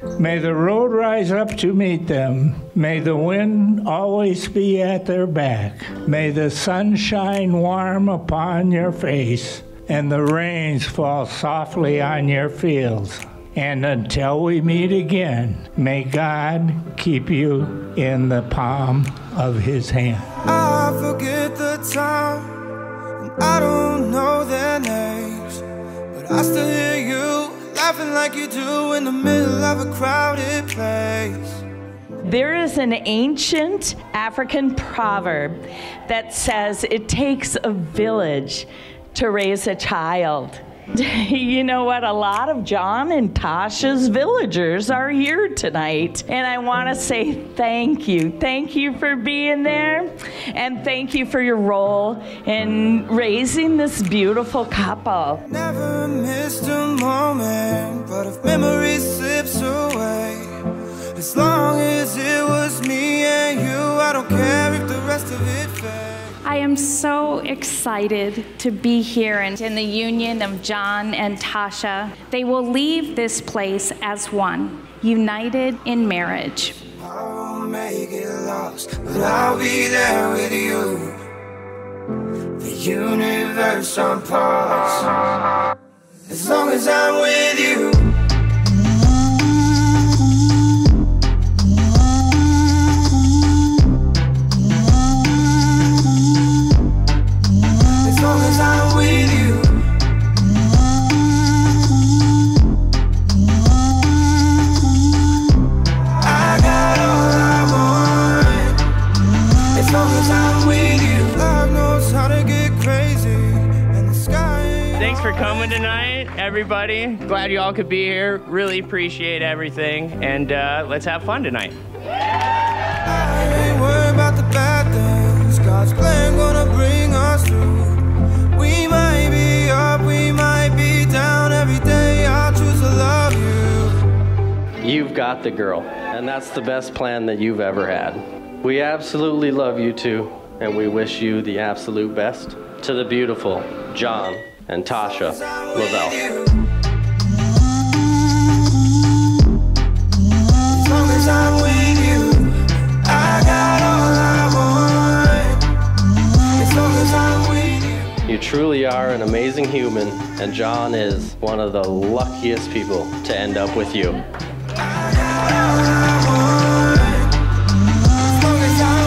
May the road rise up to meet them. May the wind always be at their back. May the sun shine warm upon your face, and the rains fall softly on your fields. And until we meet again, may God keep you in the palm of his hand. I forget the time, and I don't know their names, but I still hear you laughing like you do in the middle of a crowded place. There is an ancient African proverb that says it takes a village to raise a child. You know what? A lot of John and Tasha's villagers are here tonight. And I want to say thank you. Thank you for being there. And thank you for your role in raising this beautiful couple. Never missed a moment, but if memory slips away, as long as it was me and you, I don't care if the rest of it fades. I am so excited to be here and in the union of John and Tasha. They will leave this place as one, united in marriage. I won't make it lost, but I'll be there with you. The universe on pause, as long as I'm with you. Thanks for coming tonight, everybody. Glad you all could be here. Really appreciate everything, and let's have fun tonight. I ain't worried about the bad things. God's plan gonna bring us through. We might be up, we might be down. Every day I'll choose to love you. You've got the girl, and that's the best plan that you've ever had. We absolutely love you two, and we wish you the absolute best. To the beautiful John and Tasha Lavelle. As long as I'm with you, I got all I want. As long as I'm with you. You truly are an amazing human, and John is one of the luckiest people to end up with you. I got all I want. As long as I'm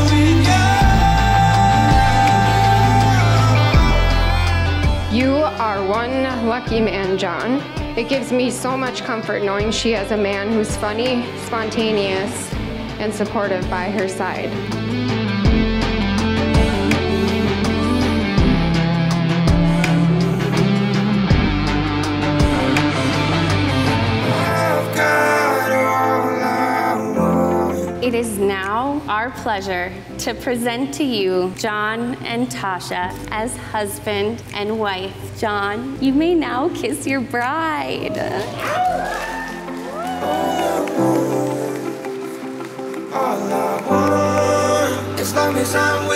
with you. You are one lucky man, John. It gives me so much comfort knowing she has a man who's funny, spontaneous, and supportive by her side. It is now our pleasure to present to you John and Tasha as husband and wife. John, you may now kiss your bride. All I want, as long as I'm with you.